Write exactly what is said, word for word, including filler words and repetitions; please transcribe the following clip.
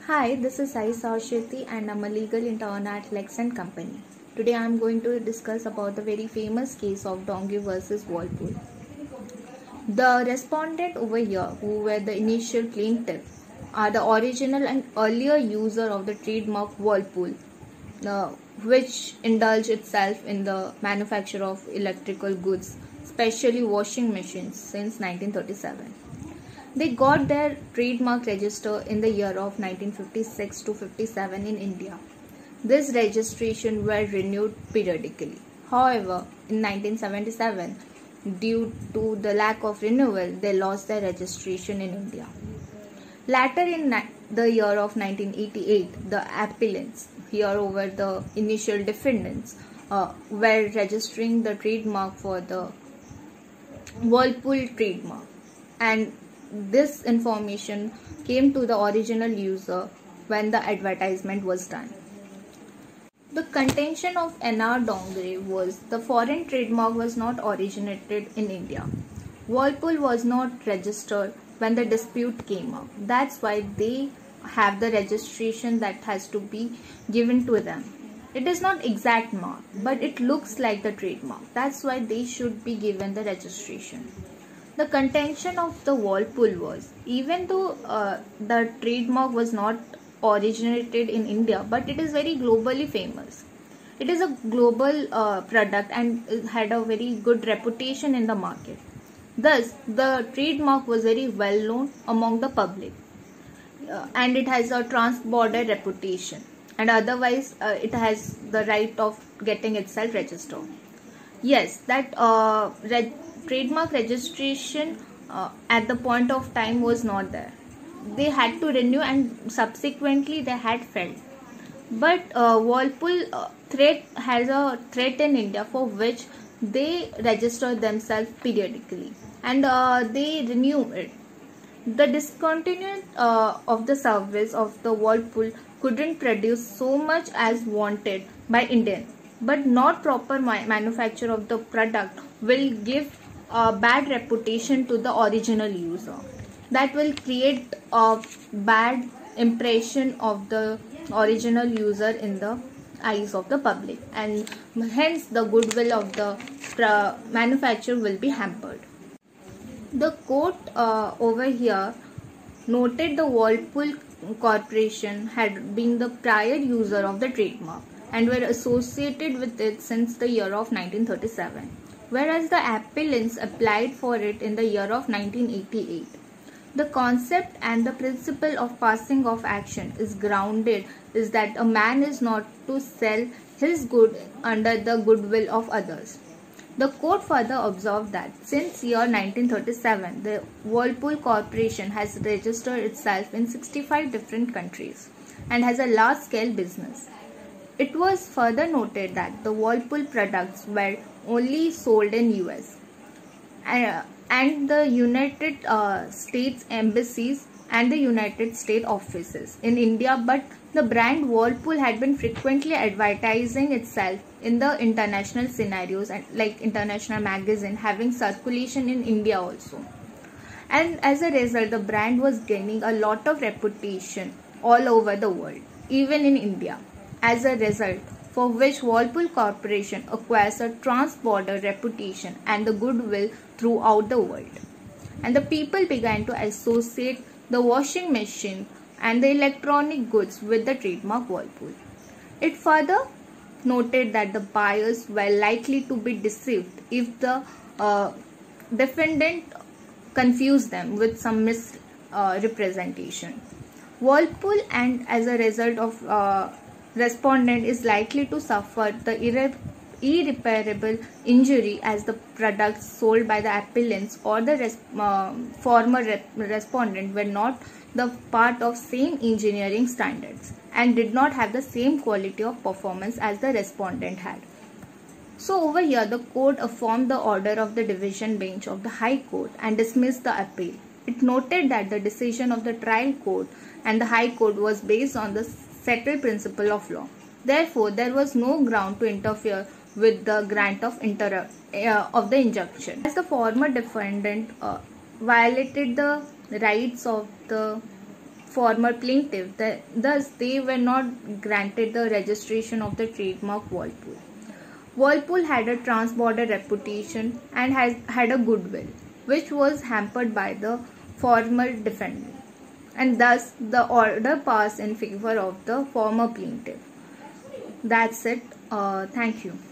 Hi, this is Sai Sashiti and I'm a legal intern at Lex and Company. Today I am going to discuss about the very famous case of Donge versus Whirlpool. The respondent over here, who were the initial plaintiff, are the original and earlier user of the trademark Whirlpool, uh, which indulged itself in the manufacture of electrical goods, especially washing machines, since nineteen thirty-seven. They got their trademark register in the year of nineteen fifty-six to fifty-seven in India. This registration were renewed periodically. However, in nineteen seventy-seven, due to the lack of renewal, they lost their registration in India. Later in the year of nineteen eighty-eight, the appellants, here over the initial defendants, uh, were registering the trademark for the Whirlpool trademark, and this information came to the original user when the advertisement was done. The contention of N R Donge was the foreign trademark was not originated in India. Whirlpool was not registered when the dispute came up. That's why they have the registration that has to be given to them. It is not exact mark, but it looks like the trademark. That's why they should be given the registration. The contention of the Whirlpool was, even though uh, the trademark was not originated in India, but it is very globally famous. It is a global uh, product and it had a very good reputation in the market. Thus, the trademark was very well known among the public, uh, and it has a trans-border reputation, and otherwise uh, it has the right of getting itself registered. Yes, that uh, reg trademark registration uh, at the point of time was not there. They had to renew and subsequently they had failed. But uh, Whirlpool uh, threat has a threat in India for which they register themselves periodically and uh, they renew it. The discontinuance uh, of the service of the Whirlpool couldn't produce so much as wanted by Indian, but not proper ma manufacture of the product will give a bad reputation to the original user. That will create a bad impression of the original user in the eyes of the public, and hence the goodwill of the manufacturer will be hampered. The court uh, over here noted the Whirlpool Corporation had been the prior user of the trademark and were associated with it since the year of nineteen thirty-seven, whereas the appellants applied for it in the year of nineteen eighty-eight. The concept and the principle of passing of action is grounded is that a man is not to sell his good under the goodwill of others. The court further observed that since year nineteen thirty-seven, the Whirlpool Corporation has registered itself in sixty-five different countries and has a large-scale business. It was further noted that the Whirlpool products were only sold in U S and, and the United uh, States embassies and the United States offices in India, but the brand Whirlpool had been frequently advertising itself in the international scenarios and like international magazine having circulation in India also. And as a result, the brand was gaining a lot of reputation all over the world, even in India. As a result, for which Whirlpool Corporation acquires a trans-border reputation and the goodwill throughout the world. And the people began to associate the washing machine and the electronic goods with the trademark Whirlpool. It further noted that the buyers were likely to be deceived if the uh, defendant confused them with some misrepresentation. Uh, Whirlpool, and as a result of uh, respondent, is likely to suffer the irre irreparable injury as the products sold by the appellants or the res uh, former re respondent were not the part of same engineering standards and did not have the same quality of performance as the respondent had. So over here the court affirmed the order of the division bench of the High Court and dismissed the appeal. It noted that the decision of the trial court and the High Court was based on the settled principle of law. Therefore, there was no ground to interfere with the grant of inter uh, of the injunction. As the former defendant uh, violated the rights of the former plaintiff. Thus, they were not granted the registration of the trademark Whirlpool. Whirlpool had a trans-border reputation and has had a goodwill, which was hampered by the former defendant, and thus the order passed in favor of the former plaintiff. That's it. Uh, thank you.